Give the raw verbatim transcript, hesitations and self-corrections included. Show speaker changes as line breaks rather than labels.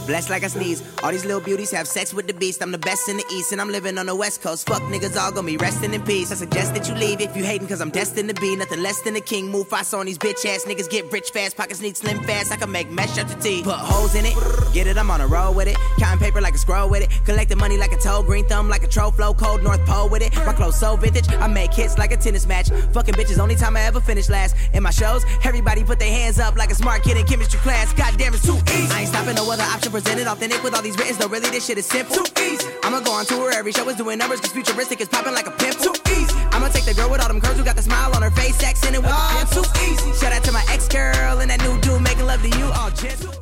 blessed like I sneeze. All these little beauties have sex with the beast. I'm the best in the east and I'm living on the west coast. Fuck niggas all gonna be resting in peace. I suggest that you leave if you hating cause I'm destined to be nothing less than a king. Mufasa on these bitch ass niggas, get rich fast, pockets need slim fast. I can make mesh up the tea, put holes in it, get it, I'm on a roll with it. Counting paper like a scroll with it, collecting money like a toad, green thumb like a troll, flow cold North Pole with it. My clothes so vintage, I make hits like a tennis match. Fucking bitches, only time I ever finish last. In my shows, everybody put their hands up like a smart kid in chemistry class. Goddamn, it's too easy. I ain't stopping, no other option presented. Authentic with all these writtens, though really this shit is simple. Too easy. I'ma go on tour, every show is doing numbers, cause futuristic is popping like a pimple. Too easy. I'ma take the girl with all them curves who got the smile on her face, accented with oh, the too easy. Shout out to my ex-girl and that new dude making love to you, all gentle.